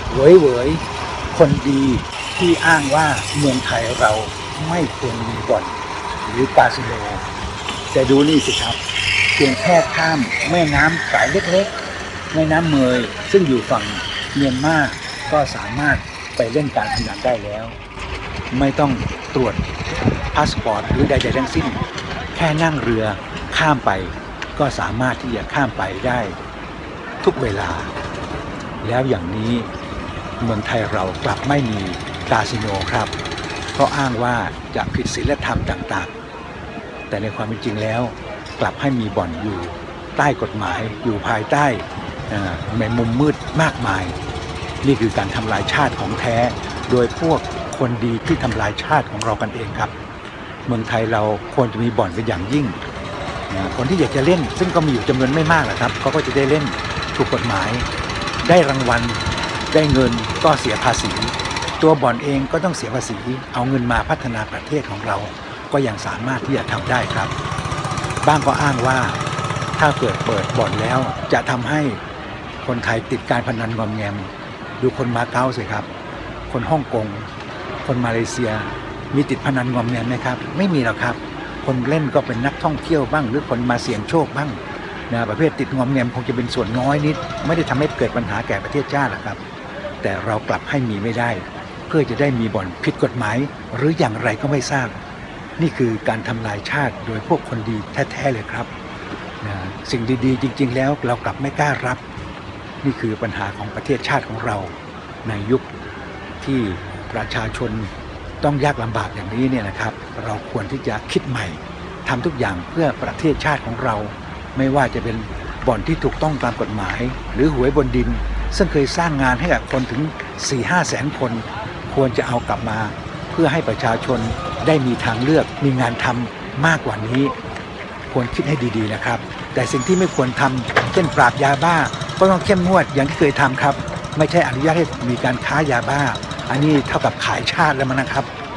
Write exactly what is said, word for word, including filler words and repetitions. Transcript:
เว้ยเว้ยคนดีที่อ้างว่าเมืองไทยเราไม่ควรมีบ่อนหรือคาสิโนแต่ดูนี่สิครับเพียงแค่ข้ามแม่น้ำสายเล็กๆแม่น้ำเมยซึ่งอยู่ฝั่งเมียนมาก็สามารถไปเล่นการพนันได้แล้วไม่ต้องตรวจพาสปอร์ตหรือใดๆทั้งสิ้นแค่นั่งเรือข้ามไปก็สามารถที่จะข้ามไปได้ทุกเวลาแล้วอย่างนี้เมืองไทยเรากลับไม่มีคาสิโนครับเพราะอ้างว่าจะผิดศีลธรรมต่างๆแต่ในความเป็นจริงแล้วกลับให้มีบ่อนอยู่ใต้กฎหมายอยู่ภายใต้ในมุมมืดมากมายนี่คือการทำลายชาติของแท้โดยพวกคนดีที่ทำลายชาติของเรากันเองครับเมืองไทยเราควรจะมีบ่อนเป็นอย่างยิ่งคนที่อยากจะเล่นซึ่งก็มีอยู่จำนวนไม่มากแหละครับเขาก็จะได้เล่นถูกกฎหมายได้รางวัลได้เงินก็เสียภาษีตัวบ่อนเองก็ต้องเสียภาษีเอาเงินมาพัฒนาประเทศของเราก็ยังสามารถที่จะทำได้ครับบ้างก็อ้างว่าถ้าเกิดเปิดบ่อนแล้วจะทำให้คนไทยติดการพนันงอมแงมดูคนมาเก๊าสิครับคนฮ่องกงคนมาเลเซียมีติดพนันงอมแงมไหมครับไม่มีหรอกครับคนเล่นก็เป็นนักท่องเที่ยวบ้างหรือคนมาเสี่ยงโชคบ้างนะประเภทติดงอมแงมคงจะเป็นส่วนน้อยนิดไม่ได้ทำให้เกิดปัญหาแก่ประเทศชาติหรอกครับแต่เรากลับให้มีไม่ได้เพื่อจะได้มีบ่อนผิดกฎหมายหรืออย่างไรก็ไม่ทราบนี่คือการทำลายชาติโดยพวกคนดีแท้ๆเลยครับนะสิ่งดีๆจริงๆแล้วเรากลับไม่กล้ารับนี่คือปัญหาของประเทศชาติของเราในยุคที่ประชาชนต้องยากลำบากอย่างนี้เนี่ยนะครับเราควรที่จะคิดใหม่ทำทุกอย่างเพื่อประเทศชาติของเราไม่ว่าจะเป็นบ่อนที่ถูกต้องตามกฎหมายหรือหวยบนดินซึ่งเคยสร้างงานให้กับคนถึง สี่ห้า แสนคนควรจะเอากลับมาเพื่อให้ประชาชนได้มีทางเลือกมีงานทำมากกว่านี้ควรคิดให้ดีๆนะครับแต่สิ่งที่ไม่ควรทำเช่นปราบยาบ้าก็ต้องเข้มงวดอย่างที่เคยทำครับไม่ใช่อนุญาตให้มีการค้ายาบ้าอันนี้เท่ากับขายชาติแล้วมั้งนะครับ